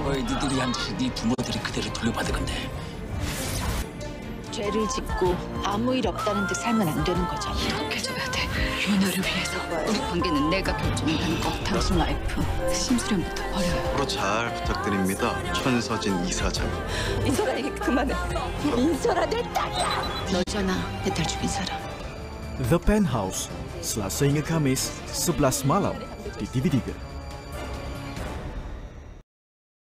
과거에 니들이 한 짓이 네 부모들이 그대로 돌려받을 건데. 죄를 짓고 아무 일 없다는 듯 살면 안 되는 거잖아. 기억해줘야 돼. 윤호를 위해서. 우리 관계는 내가 결정한다는 거. 당신 라이프 심수련부터 버려요. 앞으로 잘 부탁드립니다. 천서진 이사장. 인설아 얘기 그만해. 인설아 내 딸이야. 너잖아 배탈 죽인 사람. The Penthouse, Selasa hingga Kamis, 11 malam di TV3.